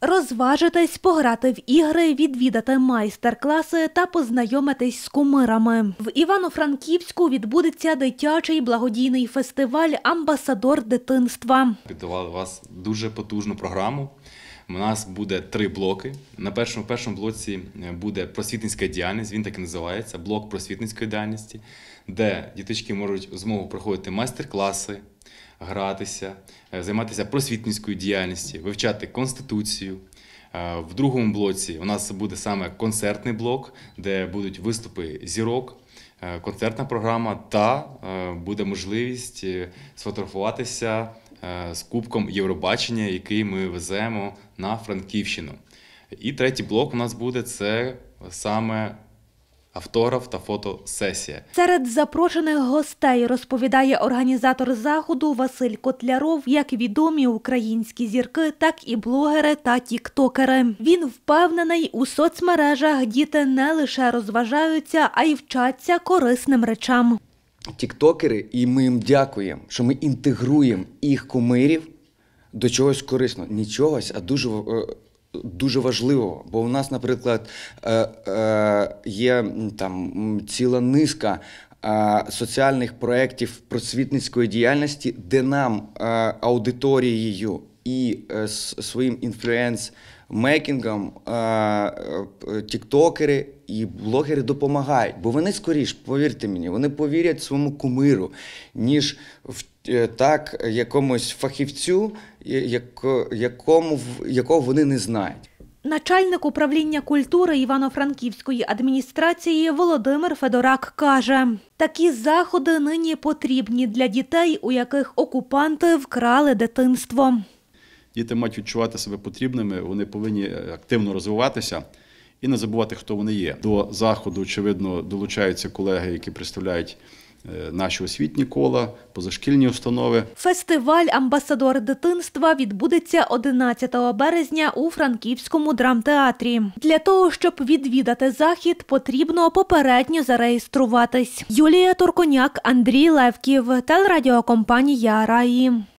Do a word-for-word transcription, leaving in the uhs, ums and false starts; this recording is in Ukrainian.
Розважитись, пограти в ігри, відвідати майстер-класи та познайомитись з кумирами. В Івано-Франківську відбудеться дитячий благодійний фестиваль «Амбасадор дитинства». Підготували вас дуже потужну програму. У нас буде три блоки. На першому, першому блоці буде просвітницька діяльність, він так і називається, блок просвітницької діяльності, де діточки можуть змогу проходити майстер-класи, гратися, займатися просвітницькою діяльністю, вивчати Конституцію. В другому блоці у нас буде саме концертний блок, де будуть виступи зірок, концертна програма та буде можливість сфотографуватися з кубком Євробачення, який ми веземо на Франківщину. І третій блок у нас буде – це саме автограф та фотосесія. Серед запрошених гостей, розповідає організатор заходу Василь Котляров, як відомі українські зірки, так і блогери та тіктокери. Він впевнений, у соцмережах діти не лише розважаються, а й вчаться корисним речам. Тіктокери, і ми їм дякуємо, що ми інтегруємо їх кумирів до чогось корисного. Не чогось, а дуже дуже важливого. Бо у нас, наприклад, є там ціла низка соціальних проєктів просвітницької діяльності, де нам аудиторією і своїм інфлюенс-мейкінгом тіктокери і блогери допомагають. Бо вони скоріш, повірте мені, вони повірять своєму кумиру, ніж в так якомусь фахівцю, якому, якого вони не знають. Начальник управління культури Івано-Франківської адміністрації Володимир Федорак каже, такі заходи нині потрібні для дітей, у яких окупанти вкрали дитинство. Діти мають відчувати себе потрібними, вони повинні активно розвиватися і не забувати, хто вони є. До заходу, очевидно, долучаються колеги, які представляють наші освітні кола, позашкільні установи. Фестиваль «Амбасадор дитинства» відбудеться одинадцятого березня у Франківському драмтеатрі. Для того, щоб відвідати захід, потрібно попередньо зареєструватись. Юлія Турконяк, Андрій Левків, телерадіокомпанія «Раї».